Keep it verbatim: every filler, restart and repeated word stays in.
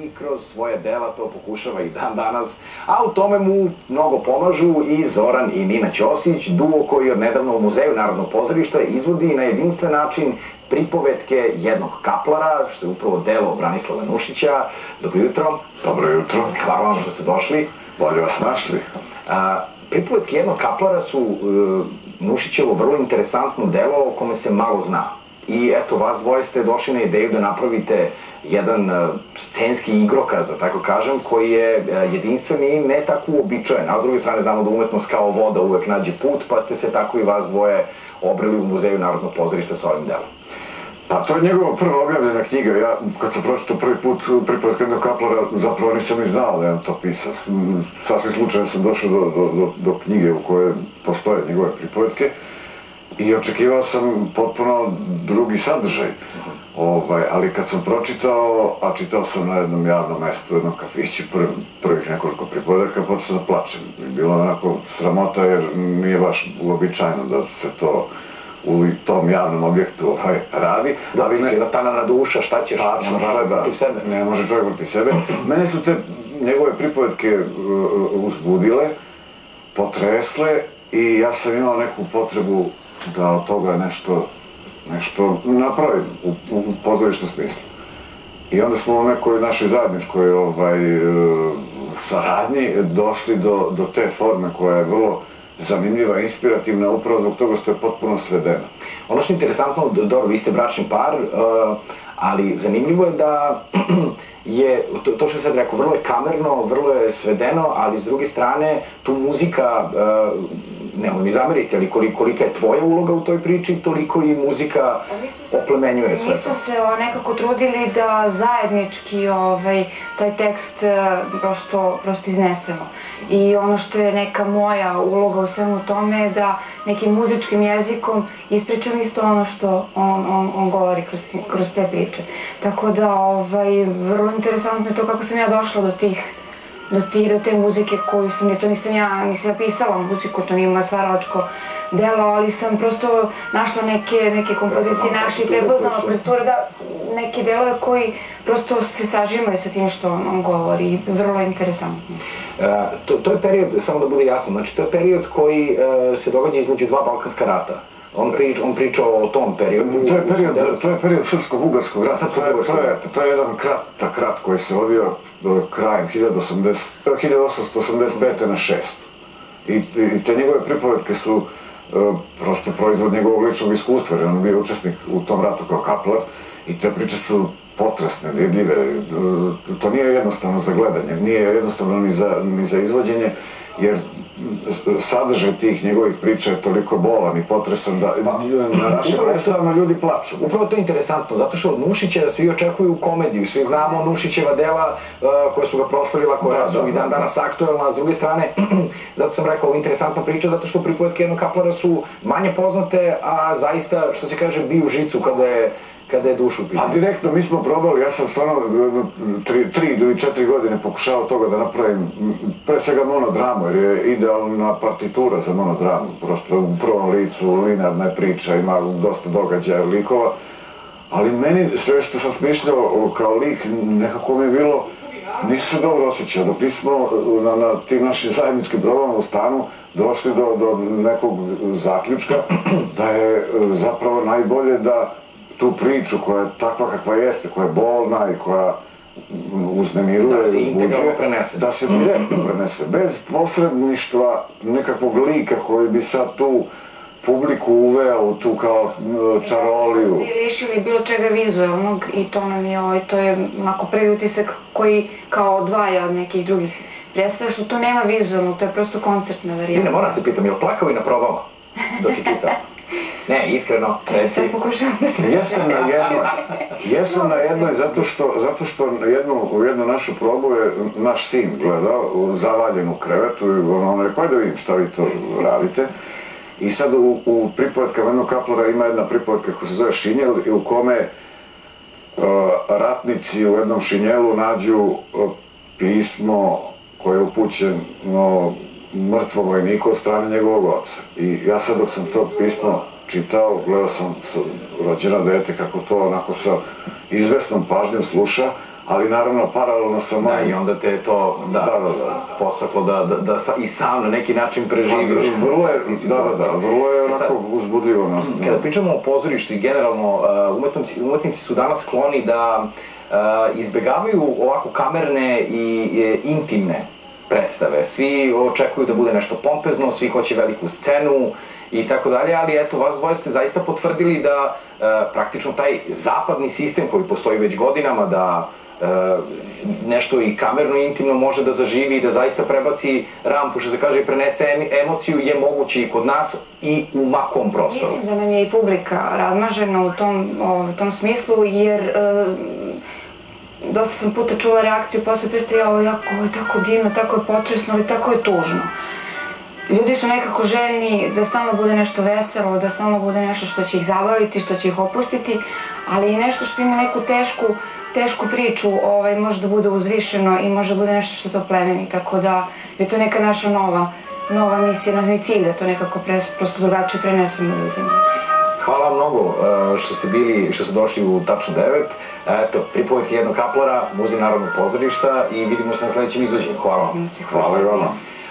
I kroz svoje dela to pokušava i dan danas, a u tome mu mnogo pomažu i Zoran i Nina Ćosić, duo koji od nedavno u Muzeju Narodnog pozorišta izvodi na jedinstven način pripovetke jednog kaplara, što je upravo delo Branislava Nušića. Dobro jutro. Dobro jutro. Hvala vam što ste došli. Bolje vas našli. Pripovetke jednog kaplara su Nušićevo vrlo interesantno delo o kome se malo zna. I eto, vas dvoje ste došli na ideju da napravite jedan scenski igrokaz, da tako kažem, koji je jedinstven i ne tako uobičajen. A s druge strane znamo da umetnost kao voda uvek nađe put, pa ste se tako i vas dvoje obrili u Muzeju Narodnog pozorišta sa ovim delom. Pa to je njegova prva objavljena knjiga. Ja, kad sam pročitao prvi put pripovetku jednog kaplara, zapravo nisam i znao da je on to pisao. Sasvim slučajno sam došao do knjige u kojoj postoje njegove pripovetke i očekivao sam potpuno drugi sadržaj. Ali kad sam pročitao, a čitao sam na jednom javnom mestu, u jednom kafiću, prvih nekoliko pripovedaka, počeo sam da plačem. Bilo je onako sramota jer nije baš uobičajeno da se to u tom javnom objektu radi. Da, ti si natanana duša, šta ćeš, ne može čovjek protiv sebe. Ne može čovjek protiv sebe. Mene su te njegove pripovetke uzbudile, potresle i ja sam imao neku potrebu da od toga nešto nešto napravim u pozorišnom smislu. I onda smo u nekoj našoj zajedničkoj saradnji došli do te forme koja je vrlo zanimljiva i inspirativna upravo zbog toga što je potpuno svedena. Ono što je interesantno, dobro, vi ste bračni par, ali zanimljivo je da je, to što je sad rekao, vrlo je kamerno, vrlo je svedeno, ali s druge strane tu muzika, nemoj mi zameriti, ali kolika je tvoja uloga u toj priči, toliko i muzika oplemenjuje sve to. Mi smo se nekako trudili da zajednički taj tekst prosto iznesemo. I ono što je neka moja uloga u svemu tome je da nekim muzičkim jezikom ispričam isto ono što on govori kroz te priče. Tako da, vrlo interesantno je to kako sam ja došla do tih do te muzike koju sam, jer to nisam ja, nisam ja pisala muziku, to nije moja stvaralačko delo, ali sam prosto našla neke kompozicije naše i prepoznala partiture, da, neke delove koji prosto se sažimaju sa tim što on govori, vrlo je interesantno. To je period, samo da bude jasno, znači to je period koji se događa između dva balkanska rata. On pričao o tom periodu. To je period srpsko-bugarskog rata. To je jedan kratak rat koji se vodio krajem hiljadu osamsto osamdeset pete na šestu. I te njegove pripovetke su prosto proizvod njegovog ličnog iskustva, jer on je bio učesnik u tom ratu kao kaplar i te priče su potresne, dirljive. To nije jednostavno za gledanje, nije jednostavno ni za izvođenje, jer sadržaj tih njegovih priča je toliko bolan i potresan da na našim predstavama ljudi plaču. Upravo to je interesantno, zato što od Nušića svi očekuju komediju, svi znamo Nušićeva dela koja su ga proslavila, koja su i dan danas aktuelna, a s druge strane, zato sam rekao, ovo je interesantna priča, zato što pripovetke jednog kaplara su manje poznate, a zaista, što se kaže, biju žicu kada je kada je dušu pitanje. Pa direktno, mi smo probali, ja sam stvarno tri ili četiri godine pokušao toga da napravim pre svega monodramu, jer je idealna partitura za monodramu. Prosto u prvom licu, linearna je priča, ima dosta događaja, likova, ali meni sve što sam smišljao kao lik, nekako mi je bilo, nisam se dobro osjećao, dok nismo na tim našim zajedničkim probama u stanu došli do nekog zaključka da je zapravo najbolje da tu priču koja je takva kakva jeste, koja je bolna i koja uznemiruje, uzbuđuje, da se direktno prenese, bez posredništva nekakvog lika koji bi sad tu publiku uveo u tu kao čaroliju. Mi smo se lišili bilo čega vizualnog i to nam je, to je onako prvi utisak koji kao odvaja od nekih drugih predstava, što tu nema vizualnog, to je prosto koncertna varijanta. Vi ne morate pitam, je li plakao i na probama dok je čitao? Ne, iskreno. Sad pokušavam da se... Jesam na jednoj, jesam na jednoj zato što u jednu našu probu je naš sin gledao, zavaljen u krevetu i on je rekao, da vidim šta vi to radite. I sad u pripovetkama jednog kaplara ima jedna pripovetka koja se zove Šinjel i u kome ratnici u jednom šinjelu nađu pismo koje je upućeno mrtvom vojniku od strane njegovog oca. I ja sad dok sam to pismo čitao, gledao sam rođeno dete kako to onako sa izvesnom pažnjom sluša, ali naravno paralelno sa mojim... Da, i onda te je to, da, podstaklo da i sam na neki način preživiš. Vrlo je, da, da, da, vrlo je onako uzbudljivo nastavno. Kada pričamo o pozorištu i generalno, umetnici su danas skloni da izbegavaju ovako kamerne i intimne predstave. Svi očekuju da bude nešto pompezno, svi hoće veliku scenu i tako dalje, ali eto, vas dvoje ste zaista potvrdili da praktično taj zapadni sistem koji postoji već godinama, da nešto i kamerno i intimno može da zaživi i da zaista prebaci rampu, što se kaže, i prenese emociju, je moguće i kod nas i u makom prostoru. Mislim da nam je i publika razmažena u tom smislu, jer dosta sam puta čula reakciju posle predstave, jao, jako, ovo je tako divno, tako je potresno, ali tako je tužno. Ljudi su nekako željni da stalno bude nešto veselo, da stalno bude nešto što će ih zabaviti, što će ih opustiti, ali i nešto što ima neku tešku, tešku priču, može da bude uzvišeno i može da bude nešto što to plemeni, tako da je to neka naša nova, nova misija, novi cilj, da to nekako prosto drugačije prenesemo ljudima. Hvala vam mnogo što ste bili, što ste došli u Tačno devet. Eto, pripovetke jednog kaplara, Muzej Narodnog pozorišta i vidimo se na sledećem izvođenju. Hvala vam. Hvala i vama.